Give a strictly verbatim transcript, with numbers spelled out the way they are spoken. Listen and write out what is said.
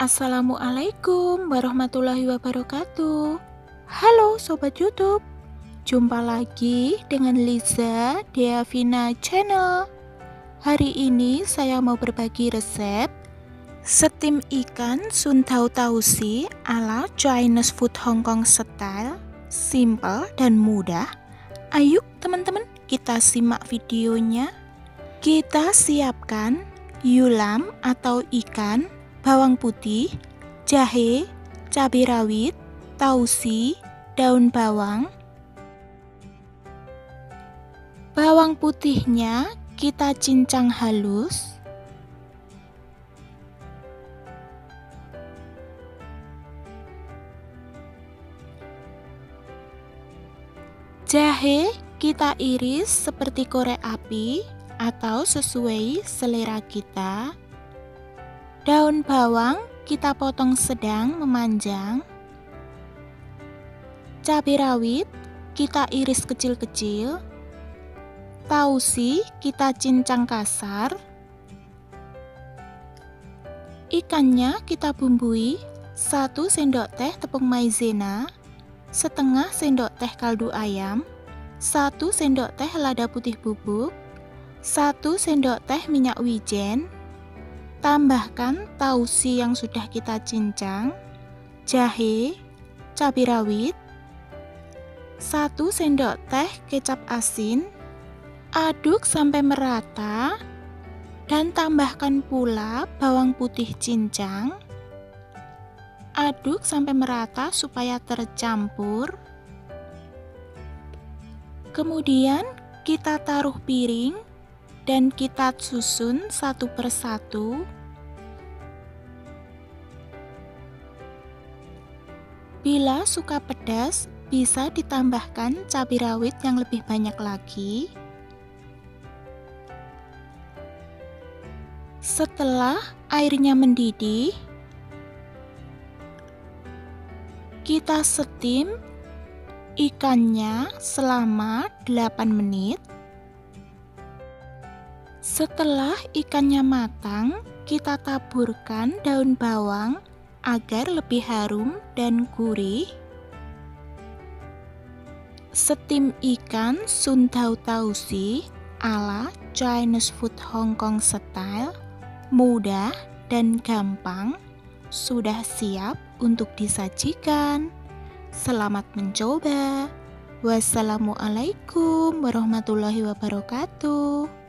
Assalamualaikum warahmatullahi wabarakatuh. Halo Sobat YouTube, jumpa lagi dengan Liza Deavina Channel. Hari ini saya mau berbagi resep steam ikan sun tau tausi ala Chinese food Hong Kong style, simple dan mudah. Ayo teman-teman, kita simak videonya. Kita siapkan yulam atau ikan, bawang putih, jahe, cabai rawit, tausi, daun bawang. Bawang putihnya kita cincang halus. Jahe kita iris seperti korek api atau sesuai selera kita. Daun bawang kita potong sedang memanjang. Cabai rawit kita iris kecil-kecil. Tausi kita cincang kasar. Ikannya kita bumbui satu sendok teh tepung maizena, setengah sendok teh kaldu ayam, satu sendok teh lada putih bubuk, satu sendok teh minyak wijen. Tambahkan tausi yang sudah kita cincang, jahe, cabai rawit, satu sendok teh kecap asin. Aduk sampai merata dan tambahkan pula bawang putih cincang. Aduk sampai merata supaya tercampur. Kemudian kita taruh piring dan kita susun satu persatu. Bila suka pedas, bisa ditambahkan cabai rawit yang lebih banyak lagi. Setelah airnya mendidih, kita steam ikannya selama delapan menit. Setelah ikannya matang, kita taburkan daun bawang agar lebih harum dan gurih. Steam ikan sun tau tausi ala Chinese food Hong Kong style, mudah dan gampang, sudah siap untuk disajikan. Selamat mencoba. Wassalamualaikum warahmatullahi wabarakatuh.